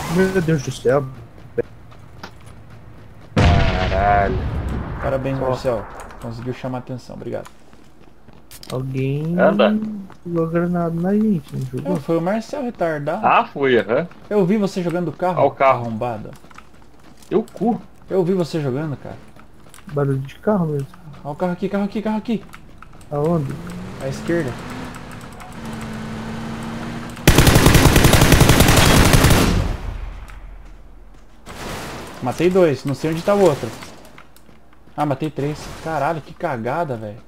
Meu Deus do céu. Caralho. Parabéns, Ó. Marcel. Conseguiu chamar atenção, obrigado. Anda. Alguém jogou granada na gente, não jogou? Foi o Marcel retardado. Ah, fui, aham. Eu vi você jogando Olha carro, o carro. arrombado. Eu cu. Eu vi você jogando, cara. Barulho de carro mesmo. Olha o carro aqui, carro aqui, carro aqui. Aonde? À esquerda. Matei dois, não sei onde tá o outro. Ah, matei três. Caralho, que cagada, velho.